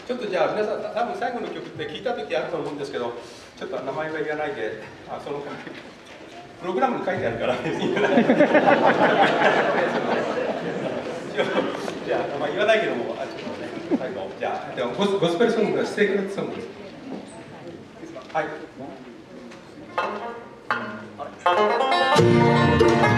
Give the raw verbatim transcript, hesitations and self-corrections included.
ちょっとじゃあ皆さん、多分最後の曲って聞いた時あると思うんですけど、ちょっと名前は言わないで、あそのプログラムに書いてあるから言えない。じゃあ、まあ、言わないけども、あちょっとね、最後、じゃあ、でもゴスゴスペルソングがステークレットソングです。はい。